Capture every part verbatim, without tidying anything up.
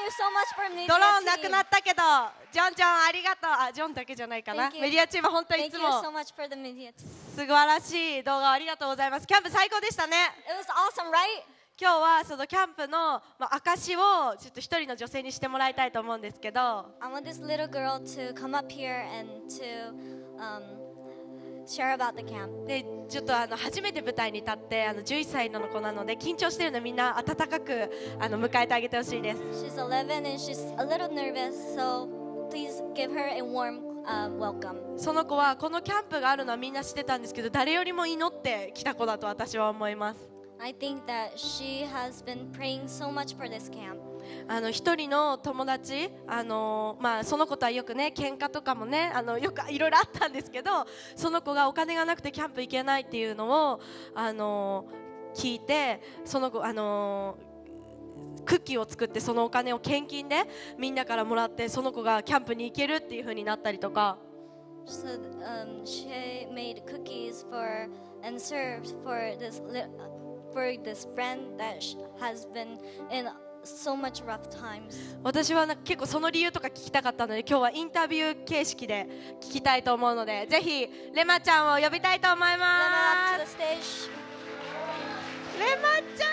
you so much for media ドローンなく team. なったけど、ジョンジョンありがとう。あ、ジョンだけじゃないかな。 Thank you. メディアチーム本当にい Thank つ you も so much for the media team. 素晴らしい動画ありがとうございます。キャンプ最高でしたね。 It was awesome, right? 今日はそのキャンプの、まあ、証をちょっと一人の女性にしてもらいたいと思うんですけど、 I want this little girl to come up here and to um, share about the camp. でちょっとあの初めて舞台に立ってあのじゅういっさいの子なので緊張してるのでみんな温かくあの迎えてあげてほしいです。 She's eleven and she's a little nervous, so please give her a warm uh, welcome. その子はこのキャンプがあるのはみんな知ってたんですけど、誰よりも祈ってきた子だと私は思います。 I think that she has been praying so much for this camp. あの一人の友達、あのまあ、その子とはよくね喧嘩とかもねあのよくいろいろあったんですけど、その子がお金がなくてキャンプ行けないっていうのをあの聞いて、その子あのクッキーを作ってそのお金を献金でみんなからもらってその子がキャンプに行けるっていう風になったりとか。 So um, she made cookies for and served for this li- for this friend that sh- has been in so much rough times. 私はなんか結構その理由とか聞きたかったので今日はインタビュー形式で聞きたいと思うので、ぜひレマちゃんを呼びたいと思い Let ま her up to す。 the stage. レマち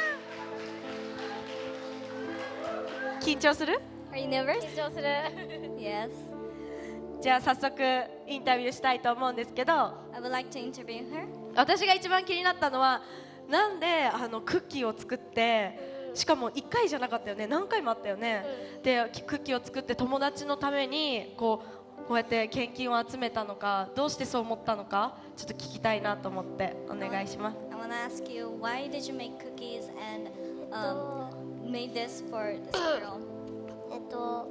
ゃん緊張する？ Are you nervous? Yes. じゃあ早速インタビューしたいと思うんですけど、 I would like to interview her. 私が一番気になったのはなんであのクッキーを作って、しかもいっかいじゃなかったよね、何回もあったよね、でクッキーを作って友達のためにこうこうやって献金を集めたのか、どうしてそう思ったのかちょっと聞きたいなと思ってお願いします。 I want to ask you, why did you make cookies and um, made this for this girl? えっと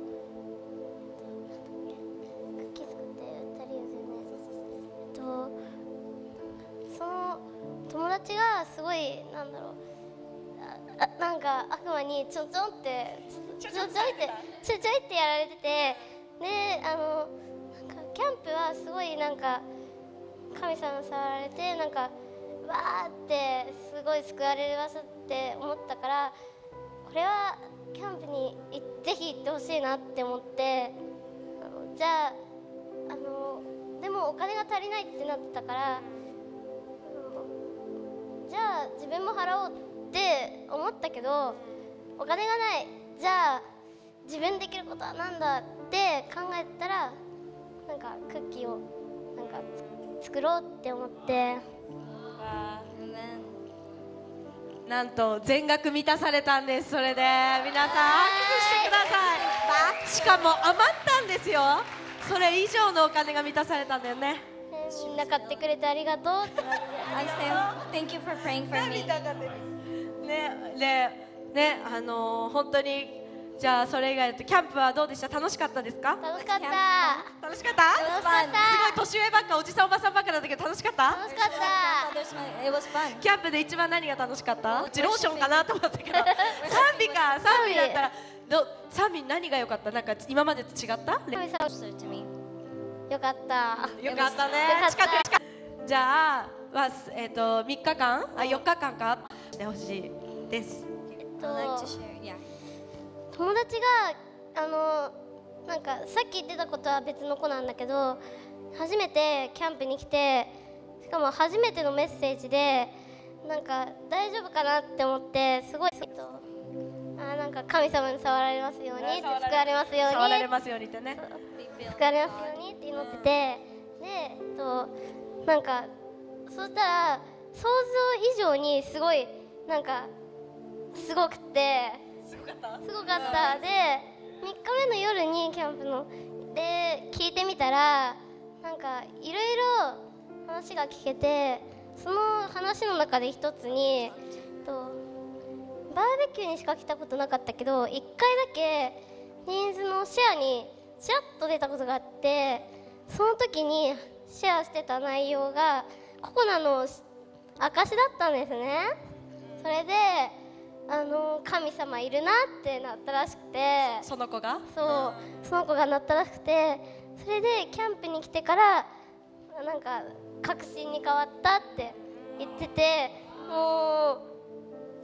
クッキー作って売った理由ですね。えっとその友達がすごいなんだろう、ああなんか悪魔にちょちょんってちょちょちょいってちょちょいってやられてて、であのなんかキャンプはすごいなんか神様に触られてなんかわーってすごい救われる場所って思ったから、これはキャンプにいぜひ行ってほしいなって思って、あのじゃああのでもお金が足りないってなってたから、あのじゃあ自分も払おうって思ったけど、お金がない、じゃあ自分できることはなんだって考えたら、なんかクッキーをなんかつ作ろうって思って。 And then なんと全額満たされたんです。それで皆さん拍手してください。しかも余ったんですよ。それ以上のお金が満たされたんだよね。 みんな買ってくれてありがとうって I say thank you for praying for me. ね、で、ね、あのー、本当にじゃあそれ以外だとキャンプはどうでした？楽しかったですか？ 楽しかった。 楽しかった？ 楽しかった。 すごい年上ばっかおじさんおばさんばっかだったけど楽しかった？ 楽しかった。 It was fun. キャンプで一番何が楽しかった？うちローションかなと思ったけど賛美か、賛美だったらど賛美何が良かった？なんか今までと違った？ 神様 Closer to me. よかった。 よかったね。 よかった近く近く。じゃあはえっ、とみっかかんあよっかかんかしてほしいです。 えっ I'd like to と share. Yeah. 友達があのなんかさっき言ってたことは別の子なんだけど、初めてキャンプに来て、しかも初めてのメッセージでなんか大丈夫かなって思って、すごいえっとあなんか神様に触られますようにって、救われますように触られますようにってね。 救われますようにって祈ってて、で、えっと、なんかそしたら想像以上にすごいなんかすごくてすごかったすごかったで、みっかめの夜にキャンプので聞いてみたら、なんかいろいろ話が聞けて、その話の中で一つに、えっと、バーベキューにしか来たことなかったけど、いっかいだけニーズのシェアにちらっと出たことがあって、その時にシェアしてた内容がココナの証だったんですね。それであの神様いるなってなったらしくて、 その子がそうその子がなったらしくて、それでキャンプに来てからなんか確信に変わったって言ってて、もう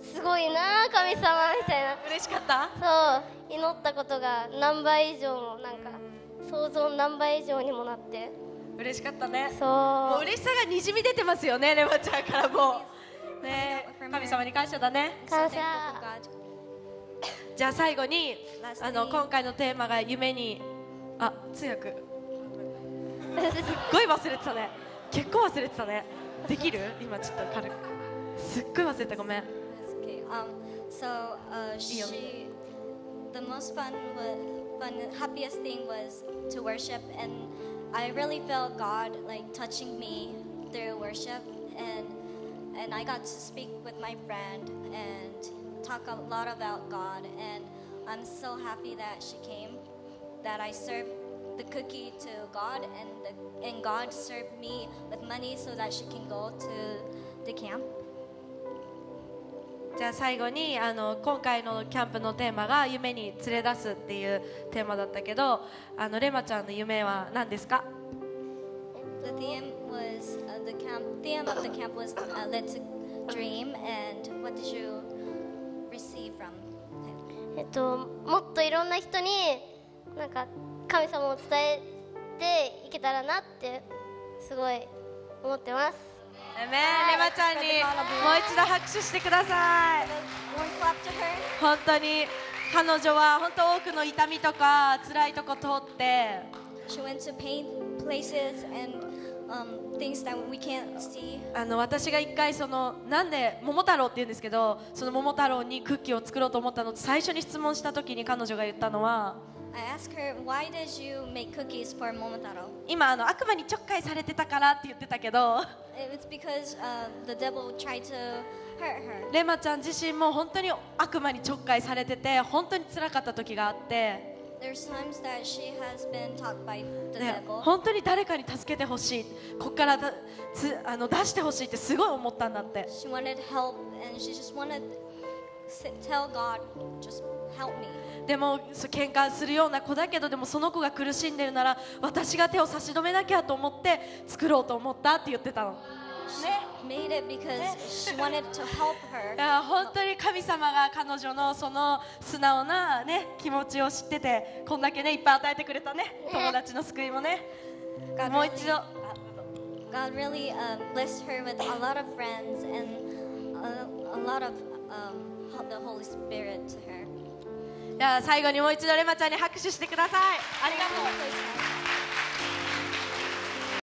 すごいな神様みたいな。 嬉しかった。 そう祈ったことが何倍以上もなんか想像何倍以上にもなって、 嬉しかったね。 そうもう嬉しさがにじみ出てますよね、レマちゃんからもうね。神様に感謝だね。 感 So 謝。 thankful for God. じゃあ最後に Lastly あの今回のテーマが夢に、あ、通訳すっごい忘れてたね。結構忘れてたね。できる？今ちょっと軽くすっごい忘れた、ごめん。 That's okay. Um, so uh, she, the most fun, wa- fun, happiest thing was to worship, and I really felt God like touching me through worship, and and I got to speak with my friend and talk a lot about God, and I'm so happy that she came, that I served the cookie to God, and the, and God served me with money so that she can go to the camp. じゃあ最後にあの今回のキャンプのテーマが夢に連れ出すっていうテーマだったけど、あのレマちゃんの夢は何ですか？ The theme was uh, the camp. Theme of the camp was uh, "Let's Dream." And what did you receive from him? えっともっといろんな人になんか神様を伝えていけたらなってすごい思ってます。 ね、レマちゃんにもう一度拍手してください。 One clap to her. 本当に彼女は本当多くの痛みとか辛いとこ通って、 She went to pain places and um, things that we can't see. あの私が一回そのなんで桃太郎って言うんですけど、その桃太郎にクッキーを作ろうと思ったのって最初に質問した時に彼女が言ったのは、 I asked her, "Why did you make cookies for Momotaro?" 今あの悪魔にちょっかいされてたからって言ってたけど、 It's because uh, the devil tried to hurt her. レマちゃん自身も本当に悪魔にちょっかいされてて本当に辛かった時があって、 There's times that she has been taught by the ね、 devil. 本当に誰かに助けてほしい、ここからだつあの出してほしいってすごい思ったんだって。 She wanted help, and she just wanted to tell God, "Just help me." でもそう喧嘩するような子だけど、でもその子が苦しんでるなら私が手を差し伸べなきゃと思って作ろうと思ったって言ってたの。 She made it because she wanted to help い her. や本当に神様が彼女のその素直な、ね、気持ちを知っててこんだけ、ね、いっぱい与えてくれたね、友達の救いもね。 God もう really, 一度 God really um, blessed her with a lot of friends and a, a lot of um, the Holy Spirit to her. じゃあ最後にもう一度レマちゃんに拍手してください。ありがとう。